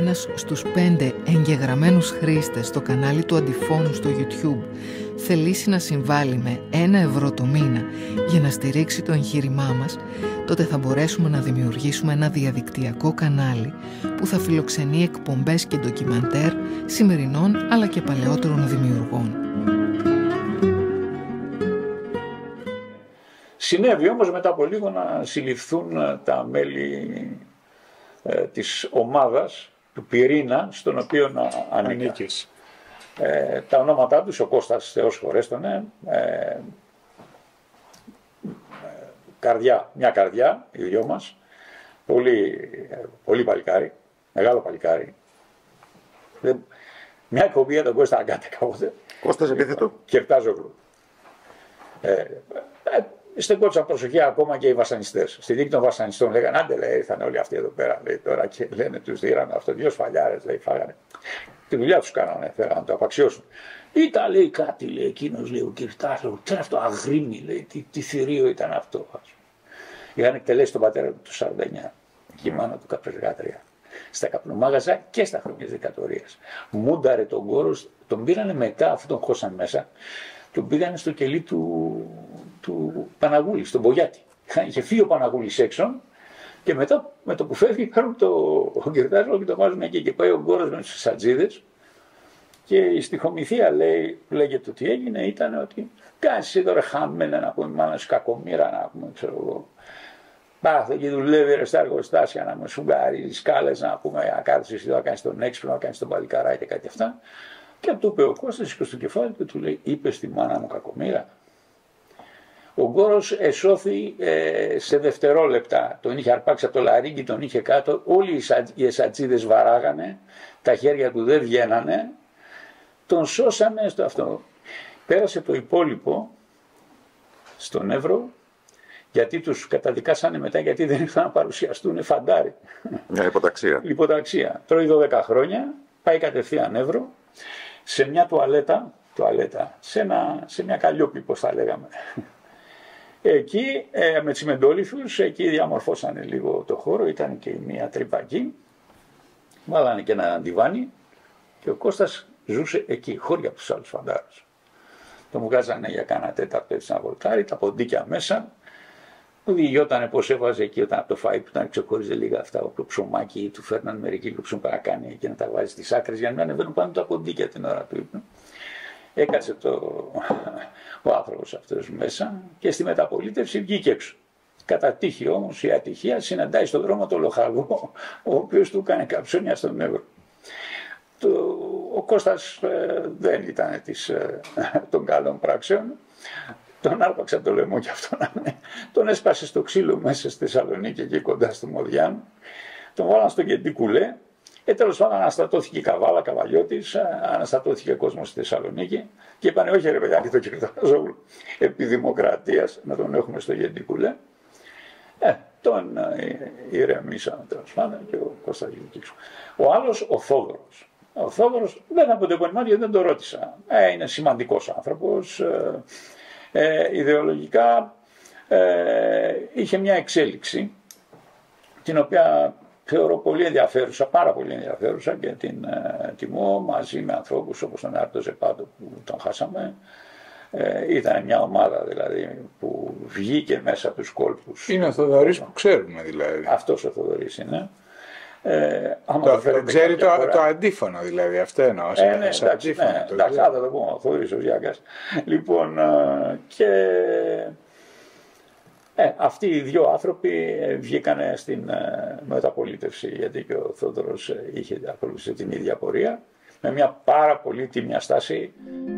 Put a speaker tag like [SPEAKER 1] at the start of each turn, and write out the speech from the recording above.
[SPEAKER 1] ένας στους 5 εγγεγραμμένους χρήστες στο κανάλι του Αντιφώνου στο YouTube θελήσει να συμβάλλει με 1 € το μήνα για να στηρίξει το εγχείρημά μας, τότε θα μπορέσουμε να δημιουργήσουμε ένα διαδικτυακό κανάλι που θα φιλοξενεί εκπομπές και ντοκιμαντέρ σημερινών αλλά και παλαιότερων δημιουργών.
[SPEAKER 2] Συνέβη όμως μετά από λίγο να συλληφθούν τα μέλη της ομάδας, του πυρήνα, στον οποίο ανήκεις. Τα ονόματά τους, ο Κώστας, Θεός χωρέστονε, καρδιά, μια καρδιά, οι δυο μας, πολύ παλικάρι, μεγάλο παλικάρι. Μια εκπομπή για τον Κώστα Αγκάτε κάποτε.
[SPEAKER 3] Κώστας επίθετο.
[SPEAKER 2] Κερτάζογλου. Στεκόντουσαν προσοχή ακόμα και οι βασανιστές. Στη δίκη των βασανιστών λέγανε: άντε, λέει, ήρθαν όλοι αυτοί εδώ πέρα, λέει, τώρα και λένε, τους δίρανε αυτό, 2 σφαλιάρες, λέει, φάγανε. Τη δουλειά τους κάνανε, θέλανε να το απαξιώσουν. Ήταν, λέει, κάτι, λέει, εκείνος, λέει, ο Κυρτάσος, τι είναι αυτό, αγρίμι, λέει, τι θηρίο ήταν αυτό. Είχαν εκτελέσει τον πατέρα του 49, και η μάνα του καπεργάτρια. Στα καπνομάγαζα και στα χρόνια της δικτατορίας. Μούνταρε τον Κόρος, τον πήρανε μετά, αφού τον χώσαν μέσα, τον πήγανε στο κελί του Παναγούλη, στον Μπογιάτη. Είχε φύγει ο Παναγούλης έξω και μετά με το που φεύγει παίρνουν τον Κυρτάζο και το βάζουν εκεί και πάει ο Γκόρος με τους σατζίδες και η στιχομηθεία λέγεται ότι έγινε ήταν ότι κάτσε τώρα χαμένα να πούμε μάνα σου κακομοίρα να πούμε ξέρω εγώ. Πάθε και δουλεύει ρε στα εργοστάσια να με σουγκάρει σκάλες να πούμε να κάθεσαι εσύ να κάνεις τον έξυπνο, να κάνεις τον παλικαράκι και κάτι αυτά. Και του είπε ο Κώστας σηκώσει το κεφάλι και του λέει είπε στη μάνα μου κακομοίρα. Ο Γκόρος εσώθη σε δευτερόλεπτα, τον είχε αρπάξει από το λαρύγγι, τον είχε κάτω, όλοι οι εσατζίδες βαράγανε, τα χέρια του δεν βγαίνανε, τον σώσανε στο αυτό. Πέρασε το υπόλοιπο στον Εύρο, γιατί τους καταδικάσανε μετά, γιατί δεν ήρθαν να παρουσιαστούν φαντάρι.
[SPEAKER 3] Μια υποταξία.
[SPEAKER 2] Υποταξία. Τρώει 12 χρόνια, πάει κατευθείαν Εύρο, σε μια τουαλέτα σε μια καλλιόπη, πώς θα λέγαμε. Εκεί με τσιμεντόλιθους, εκεί διαμορφώσανε λίγο το χώρο, ήταν και μια τρύπα εκεί, βάλανε και ένα διβάνι και ο Κώστας ζούσε εκεί, χώρια από τους άλλους φαντάρους. Το μου βγάζανε για κάνα τέταρτο έτσι να βολτάρει, τα ποντίκια μέσα, μου διηγιότανε πως έβαζε εκεί όταν από το φαΐ του όταν ξεχώριζε λίγα αυτά, το ψωμάκι του φέρναν μερικοί λουψούν παρακάνει και να τα βάζει στις άκρες για να μην ανεβαίνουν πάνω τα ποντίκια την ώρα του ύπνου. Έκατσε ο άνθρωπος αυτός μέσα και στη μεταπολίτευση βγήκε έξω. Κατά τύχη όμως η ατυχία συναντάει στον δρόμο τον λοχαγό, ο οποίος του έκανε καψόνια στον Εύρο. Ο Κώστας δεν ήταν των καλών πράξεων, τον άρπαξε από το λαιμό και αυτό να είναι. Τον έσπασε στο ξύλο μέσα στη Θεσσαλονίκη εκεί κοντά στο Μοδιάνο, τον βάλαν στο Γεντικουλέ. Τέλος πάντων αναστατώθηκε η Καβάλα, Καβαλιώτης, αναστατώθηκε ο κόσμος στη Θεσσαλονίκη και είπανε όχι ρε παιδιά και το Κυρτάζογλου επί δημοκρατίας να τον έχουμε στο Γεντικουλέ. Τον ηρεμήσαμε τέλος πάντων και ο Κώστας Γεντικούλης. Ο άλλος ο Θόδωρος. Ο Θόδωρος δεν από το επωνυμά γιατί δεν το ρώτησα. Είναι σημαντικός άνθρωπος, ιδεολογικά είχε μια εξέλιξη την οποία θεωρώ πολύ ενδιαφέρουσα, πάρα πολύ ενδιαφέρουσα και την τιμώ μαζί με ανθρώπους όπως τον Άρτο Ζεπάντο που τον χάσαμε. Ήταν μια ομάδα δηλαδή που βγήκε μέσα από τους κόλπους.
[SPEAKER 4] Είναι ο Θοδωρής που ξέρουμε δηλαδή.
[SPEAKER 2] Αυτός ο Θοδωρής είναι.
[SPEAKER 4] Το ξέρει το αντίφωνο δηλαδή, αυτό εννοώ.
[SPEAKER 2] Εντάξει, θα το πούμε, ο Θοδωρής ο Ζιάγκας. Λοιπόν, και αυτοί οι δύο άνθρωποι βγήκανε στην μεταπολίτευση γιατί και ο Θόδωρος είχε ακολουθήσει την ίδια πορεία με μια πάρα πολύ τίμια στάση.